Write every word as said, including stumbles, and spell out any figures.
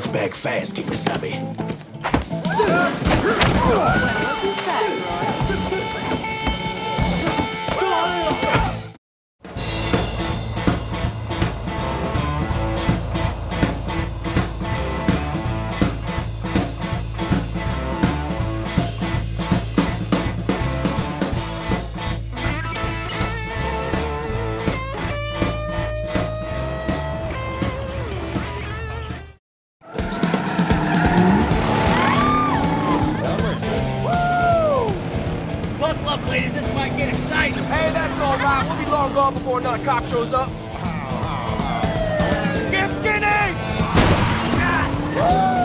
back fast, keep me sabi. Ladies, this might get exciting. Hey, that's all right. We'll be long gone before another cop shows up. Get skinny!